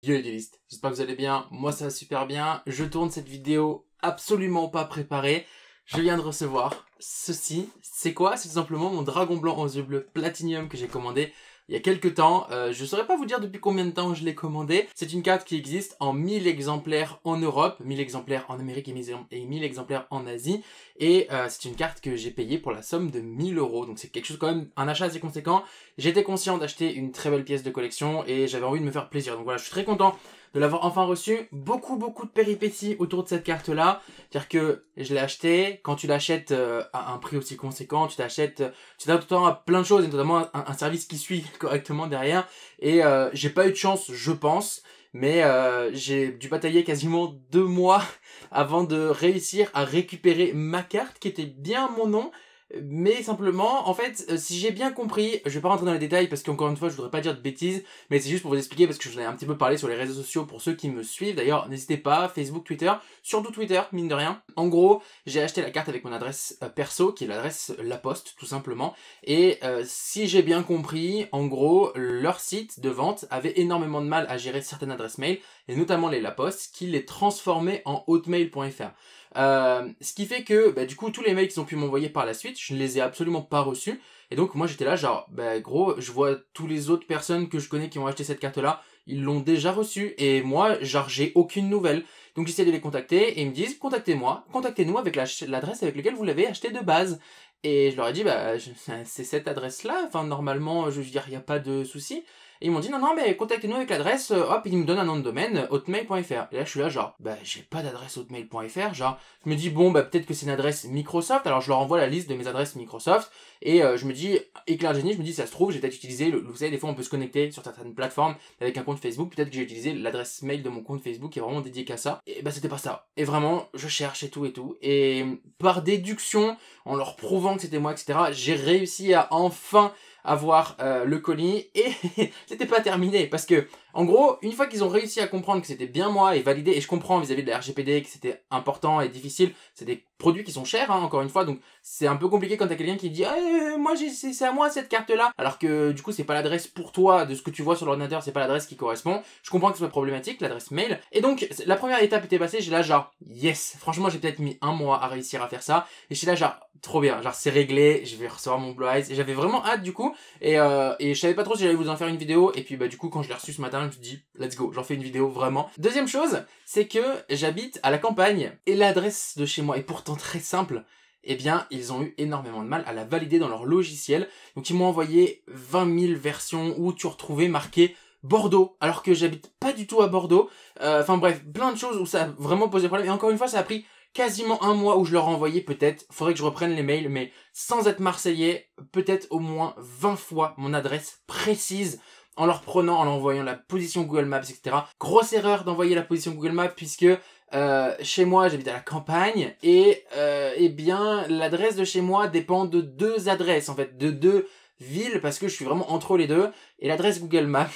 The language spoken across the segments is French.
Yo les duelistes, j'espère que vous allez bien, moi ça va super bien, je tourne cette vidéo absolument pas préparée, je viens de recevoir ceci, c'est quoi? C'est tout simplement mon dragon blanc aux yeux bleus Platinum que j'ai commandé il y a quelques temps, je saurais pas vous dire depuis combien de temps je l'ai commandé, c'est une carte qui existe en 1000 exemplaires en Europe, 1000 exemplaires en Amérique et 1000 exemplaires en Asie, et c'est une carte que j'ai payée pour la somme de 1000 €, donc c'est quelque chose quand même, un achat assez conséquent. J'étais conscient d'acheter une très belle pièce de collection et j'avais envie de me faire plaisir, donc voilà, je suis très content de l'avoir enfin reçu. Beaucoup de péripéties autour de cette carte là, c'est-à-dire que je l'ai acheté, quand tu l'achètes à un prix aussi conséquent, tu t'achètes tout le temps à plein de choses, et notamment un service qui suit correctement derrière, et j'ai pas eu de chance je pense, mais j'ai dû batailler quasiment 2 mois avant de réussir à récupérer ma carte qui était bien mon nom. Mais simplement, en fait, si j'ai bien compris, je vais pas rentrer dans les détails parce qu'encore une fois, je voudrais pas dire de bêtises, mais c'est juste pour vous expliquer parce que je vous en ai un petit peu parlé sur les réseaux sociaux pour ceux qui me suivent. D'ailleurs, n'hésitez pas, Facebook, Twitter, surtout Twitter, mine de rien. En gros, j'ai acheté la carte avec mon adresse perso, qui est l'adresse La Poste, tout simplement. Et si j'ai bien compris, en gros, leur site de vente avait énormément de mal à gérer certaines adresses mail, et notamment les La Poste, qui les transformaient en hotmail.fr. Ce qui fait que, du coup, tous les mails qu'ils ont pu m'envoyer par la suite, je ne les ai absolument pas reçus. Et donc, moi, j'étais là, genre, gros, je vois tous les autres personnes que je connais qui ont acheté cette carte-là, ils l'ont déjà reçue. Et moi, genre, j'ai aucune nouvelle. Donc, j'essaie de les contacter et ils me disent, contactez-moi, contactez-nous avec l'adresse avec laquelle vous l'avez acheté de base. Et je leur ai dit, c'est cette adresse-là, enfin, normalement, je veux dire, il n'y a pas de souci. Et ils m'ont dit non mais contactez-nous avec l'adresse, hop, ils me donnent un nom de domaine, hotmail.fr. Et là je suis là genre, j'ai pas d'adresse hotmail.fr, genre, je me dis bon peut-être que c'est une adresse Microsoft, alors je leur envoie la liste de mes adresses Microsoft, et je me dis, éclair de génie, je me dis ça se trouve, j'ai peut-être utilisé, vous savez des fois on peut se connecter sur certaines plateformes avec un compte Facebook, peut-être que j'ai utilisé l'adresse mail de mon compte Facebook qui est vraiment dédié qu'à ça, et c'était pas ça. Et vraiment, je cherche et tout, et par déduction, en leur prouvant que c'était moi, etc., j'ai réussi à enfin avoir le colis, et c'était pas terminé parce que en gros une fois qu'ils ont réussi à comprendre que c'était bien moi et validé, et je comprends vis-à-vis de la RGPD que c'était important et difficile, c'est des produits qui sont chers hein, encore une fois, donc c'est un peu compliqué quand t'as quelqu'un qui dit moi c'est à moi cette carte là, alors que du coup c'est pas l'adresse pour toi de ce que tu vois sur l'ordinateur, c'est pas l'adresse qui correspond. Je comprends que ce soit problématique, l'adresse mail, et donc la première étape était passée, j'ai là genre yes, franchement j'ai peut-être mis 1 mois à réussir à faire ça, et j'étais là genre trop bien, genre c'est réglé, je vais recevoir mon Blue Eyes, et j'avais vraiment hâte du coup, et je savais pas trop si j'allais vous en faire une vidéo, et puis du coup quand je l'ai reçu ce matin je me suis dit let's go, j'en fais une vidéo vraiment. Deuxième chose, c'est que j'habite à la campagne, et l'adresse de chez moi est pourtant très simple, eh bien ils ont eu énormément de mal à la valider dans leur logiciel, donc ils m'ont envoyé 20 000 versions où tu retrouvais marqué Bordeaux, alors que j'habite pas du tout à Bordeaux, enfin bref, plein de choses où ça a vraiment posé problème, et encore une fois ça a pris quasiment 1 mois où je leur ai envoyé peut-être, faudrait que je reprenne les mails, mais sans être marseillais, peut-être au moins 20 fois mon adresse précise, en leur prenant, en leur envoyant la position Google Maps, etc. Grosse erreur d'envoyer la position Google Maps, puisque chez moi j'habite à la campagne, et eh bien l'adresse de chez moi dépend de 2 adresses, en fait, de 2 villes, parce que je suis vraiment entre les deux, et l'adresse Google Maps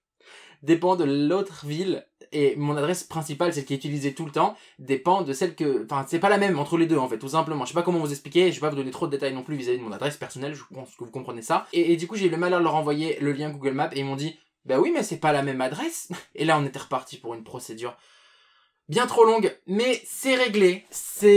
dépend de l'autre ville, et mon adresse principale, celle qui est utilisée tout le temps, dépend de celle que... Enfin, c'est pas la même entre les deux, en fait, tout simplement. Je sais pas comment vous expliquer, je vais pas vous donner trop de détails non plus vis-à-vis de mon adresse personnelle, je pense que vous comprenez ça. Et du coup, j'ai eu le malheur de leur envoyer le lien Google Maps, et ils m'ont dit, oui, mais c'est pas la même adresse. Et là, on était reparti pour une procédure bien trop longue, mais c'est réglé,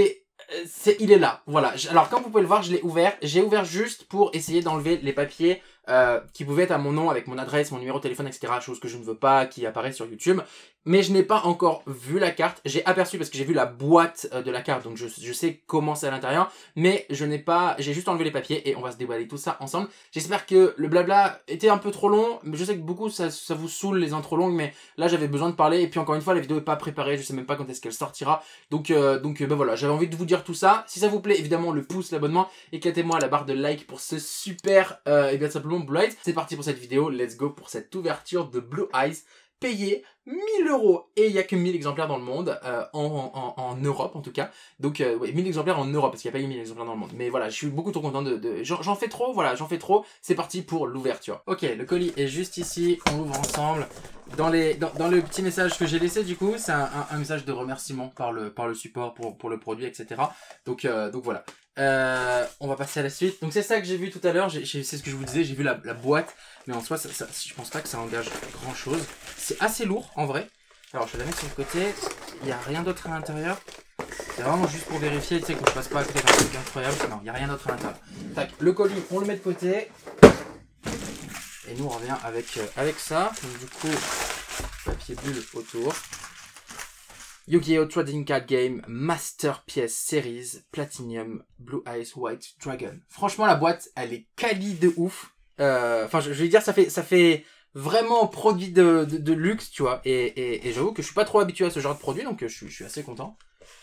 il est là, voilà. Alors comme vous pouvez le voir, je l'ai ouvert, j'ai ouvert juste pour essayer d'enlever les papiers qui pouvaient être à mon nom avec mon adresse, mon numéro de téléphone, etc. Chose que je ne veux pas qui apparaît sur YouTube. Mais je n'ai pas encore vu la carte, j'ai aperçu parce que j'ai vu la boîte de la carte, donc je sais comment c'est à l'intérieur, mais j'ai juste enlevé les papiers et on va se déballer tout ça ensemble. J'espère que le blabla était un peu trop long, mais je sais que beaucoup ça vous saoule les intros longues, mais là j'avais besoin de parler, et puis encore une fois la vidéo est pas préparée, je sais même pas quand est-ce qu'elle sortira, donc voilà, j'avais envie de vous dire tout ça. Si ça vous plaît, évidemment le pouce, l'abonnement, éclatez-moi la barre de like pour ce super, et bien simplement Blue Eyes. C'est parti pour cette vidéo, let's go pour cette ouverture de Blue Eyes, payé 1000 €, et il y a que 1000 exemplaires dans le monde, en Europe en tout cas, donc ouais, 1000 exemplaires en Europe, parce qu'il n'y a pas eu 1000 exemplaires dans le monde, mais voilà, je suis beaucoup trop content j'en fais trop, voilà, j'en fais trop, c'est parti pour l'ouverture. Ok, le colis est juste ici, on l'ouvre ensemble. Dans le petit message que j'ai laissé, du coup, c'est un message de remerciement par le support pour le produit, etc. Donc voilà. On va passer à la suite. Donc c'est ça que j'ai vu tout à l'heure, c'est ce que je vous disais, j'ai vu la boîte, mais en soi, je pense pas que ça engage grand chose. C'est assez lourd en vrai. Alors je vais la mettre sur le côté, il n'y a rien d'autre à l'intérieur. C'est vraiment juste pour vérifier, tu sais, que je passe pas à côté d'un truc incroyable. Non, il n'y a rien d'autre à l'intérieur. Tac, le colis, on le met de côté. Et nous on revient avec ça. Donc du coup, papier bulle autour. Yu-Gi-Oh! Trading Card Game Masterpiece Series Platinum Blue Eyes White Dragon. Franchement, la boîte, elle est quali de ouf. Enfin, je vais dire, ça fait vraiment produit de luxe, tu vois. Et j'avoue que je suis pas trop habitué à ce genre de produit, donc je suis assez content.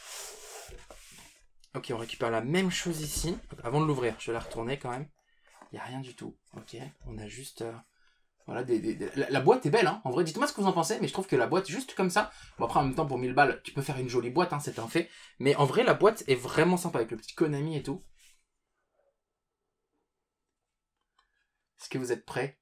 Ok, on récupère la même chose ici. Avant de l'ouvrir, je vais la retourner quand même. Il n'y a rien du tout. Ok, on a juste... Voilà, la boîte est belle, hein. En vrai, dites-moi ce que vous en pensez, mais je trouve que la boîte, juste comme ça, bon après en même temps pour 1000 balles, tu peux faire une jolie boîte, hein, c'est un fait. Mais en vrai, la boîte est vraiment sympa avec le petit Konami et tout. Est-ce que vous êtes prêts?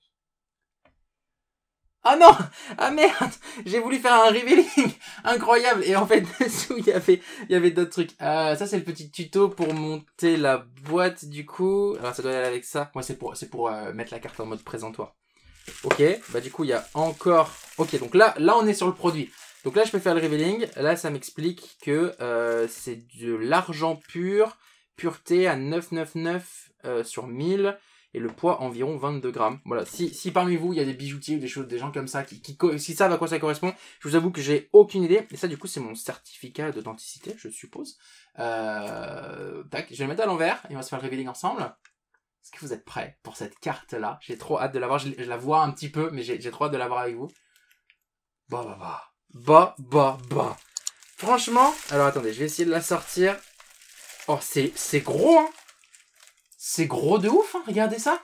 Ah non! Ah merde! J'ai voulu faire un revealing incroyable et en fait dessous il y avait d'autres trucs. Ça c'est le petit tuto pour monter la boîte du coup. Alors ça doit aller avec ça. Moi c'est pour mettre la carte en mode présentoir. Ok, bah du coup il y a encore... Ok, donc là on est sur le produit. Donc là je peux faire le revealing. Là ça m'explique que c'est de l'argent pur, pureté à 999 sur 1000 et le poids environ 22 grammes. Voilà, si parmi vous il y a des bijoutiers ou des gens comme ça qui savent à quoi ça correspond, je vous avoue que j'ai aucune idée. Et ça du coup c'est mon certificat d'authenticité, je suppose. Tac, je vais le mettre à l'envers et on va se faire le revealing ensemble. Est-ce que vous êtes prêts pour cette carte-là? J'ai trop hâte de la voir. Je la vois un petit peu, mais j'ai trop hâte de la voir avec vous. Bah. Franchement, alors attendez, je vais essayer de la sortir. Oh, c'est gros, hein. C'est gros de ouf, hein. Regardez ça.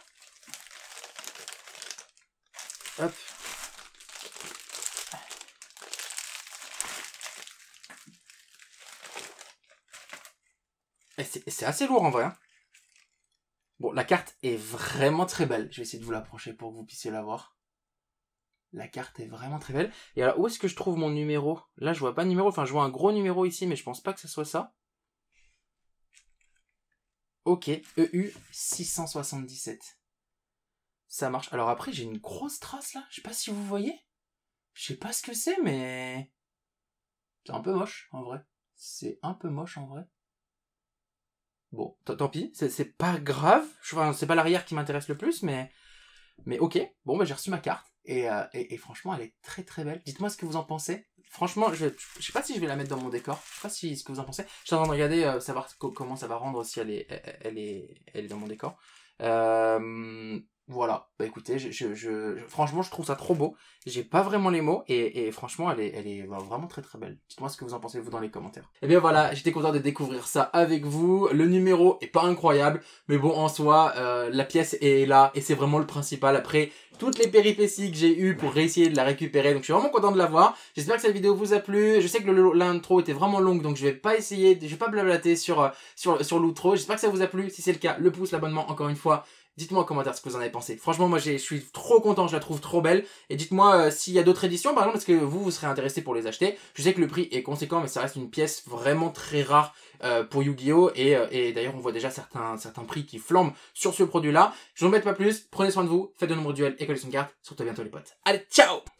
Hop. Et c'est assez lourd en vrai, hein. Bon, la carte est vraiment très belle. Je vais essayer de vous l'approcher pour que vous puissiez la voir. La carte est vraiment très belle. Et alors, où est-ce que je trouve mon numéro? Là, je vois pas de numéro. Enfin, je vois un gros numéro ici, mais je pense pas que ce soit ça. Ok, EU 677. Ça marche. Alors après, j'ai une grosse trace là. Je sais pas si vous voyez. Je sais pas ce que c'est, mais... C'est un peu moche, en vrai. C'est un peu moche, en vrai. Bon, tant pis. C'est pas grave. Enfin, c'est pas l'arrière qui m'intéresse le plus, mais ok. Bon, bah j'ai reçu ma carte. Et franchement, elle est très très belle. Dites-moi ce que vous en pensez. Franchement, je sais pas si je vais la mettre dans mon décor. Je sais pas ce que vous en pensez. Je suis en train de regarder, savoir comment ça va rendre si elle est dans mon décor. Voilà. Bah écoutez, franchement, je trouve ça trop beau. J'ai pas vraiment les mots et franchement, elle est vraiment très très belle. Dites-moi ce que vous en pensez vous dans les commentaires. Et bien voilà, j'étais content de découvrir ça avec vous. Le numéro est pas incroyable, mais bon en soi, la pièce est là et c'est vraiment le principal. Après toutes les péripéties que j'ai eues pour réussir de la récupérer, donc je suis vraiment content de l'avoir. J'espère que cette vidéo vous a plu. Je sais que l'intro était vraiment longue, donc je vais pas blablater sur l'outro. J'espère que ça vous a plu. Si c'est le cas, le pouce, l'abonnement, encore une fois. Dites-moi en commentaire ce que vous en avez pensé. Franchement, moi, je suis trop content, je la trouve trop belle. Et dites-moi s'il y a d'autres éditions, par exemple, est-ce que vous serez intéressé pour les acheter. Je sais que le prix est conséquent, mais ça reste une pièce vraiment très rare pour Yu-Gi-Oh! Et d'ailleurs, on voit déjà certains prix qui flambent sur ce produit-là. Je vous embête pas plus, prenez soin de vous, faites de nombreux duels et collections de cartes. Surtout à bientôt les potes. Allez, ciao!